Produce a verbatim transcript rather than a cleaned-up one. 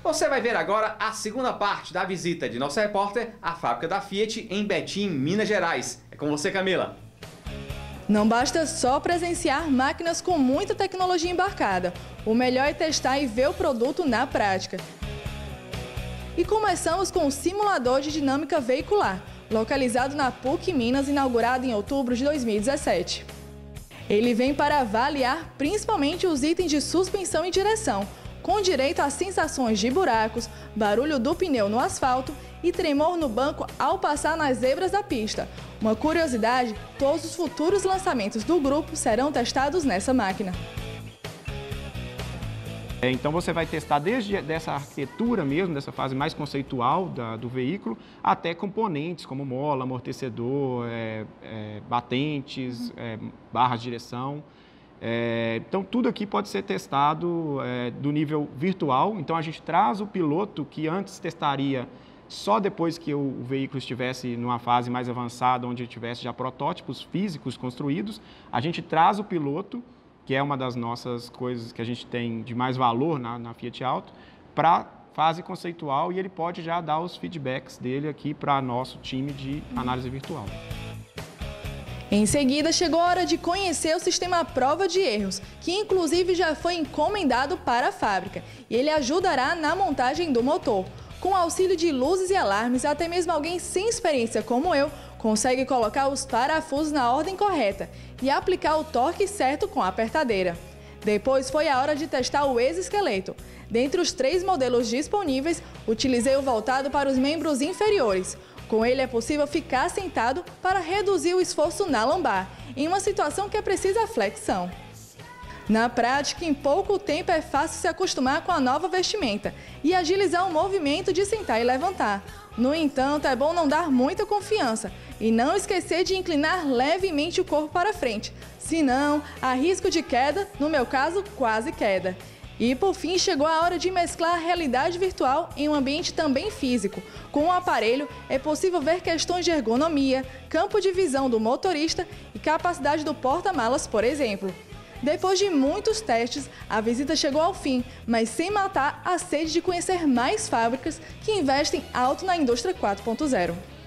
Você vai ver agora a segunda parte da visita de nossa repórter à fábrica da Fiat em Betim, Minas Gerais. É com você, Camila. Não basta só presenciar máquinas com muita tecnologia embarcada. O melhor é testar e ver o produto na prática. E começamos com o simulador de dinâmica veicular, localizado na P U C Minas, inaugurado em outubro de dois mil e dezessete. Ele vem para avaliar principalmente os itens de suspensão e direção, com direito a sensações de buracos, barulho do pneu no asfalto e tremor no banco ao passar nas zebras da pista. Uma curiosidade, todos os futuros lançamentos do grupo serão testados nessa máquina. Então você vai testar desde dessa arquitetura mesmo, dessa fase mais conceitual da, do veículo, até componentes como mola, amortecedor, é, é, batentes, é, barras de direção. É, então tudo aqui pode ser testado é, do nível virtual. Então a gente traz o piloto que antes testaria só depois que o, o veículo estivesse numa fase mais avançada, onde tivesse já protótipos físicos construídos. A gente traz o piloto, que é uma das nossas coisas que a gente tem de mais valor na, na Fiat Auto, para fase conceitual, e ele pode já dar os feedbacks dele aqui para nosso time de análise virtual. Em seguida, chegou a hora de conhecer o sistema prova de erros, que inclusive já foi encomendado para a fábrica, e ele ajudará na montagem do motor. Com auxílio de luzes e alarmes, até mesmo alguém sem experiência como eu consegue colocar os parafusos na ordem correta e aplicar o torque certo com a apertadeira. Depois foi a hora de testar o exoesqueleto. Dentre os três modelos disponíveis, utilizei o voltado para os membros inferiores. Com ele é possível ficar sentado para reduzir o esforço na lombar, em uma situação que precisa flexão. Na prática, em pouco tempo é fácil se acostumar com a nova vestimenta e agilizar o movimento de sentar e levantar. No entanto, é bom não dar muita confiança e não esquecer de inclinar levemente o corpo para frente, senão há risco de queda, no meu caso, quase queda. E por fim, chegou a hora de mesclar a realidade virtual em um ambiente também físico. Com o aparelho, é possível ver questões de ergonomia, campo de visão do motorista e capacidade do porta-malas, por exemplo. Depois de muitos testes, a visita chegou ao fim, mas sem matar a sede de conhecer mais fábricas que investem alto na indústria quatro ponto zero.